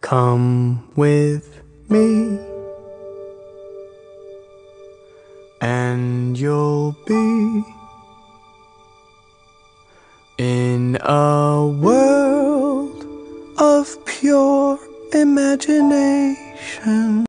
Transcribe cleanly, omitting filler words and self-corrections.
Come with me, and you'll be in a world of pure imagination.